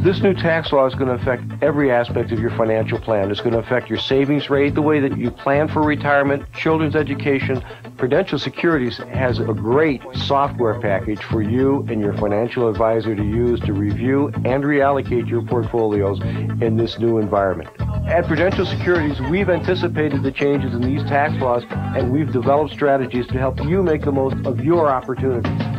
This new tax law is going to affect every aspect of your financial plan. It's going to affect your savings rate, the way that you plan for retirement, children's education. Prudential Securities has a great software package for you and your financial advisor to use to review and reallocate your portfolios in this new environment. At Prudential Securities, we've anticipated the changes in these tax laws, and we've developed strategies to help you make the most of your opportunities.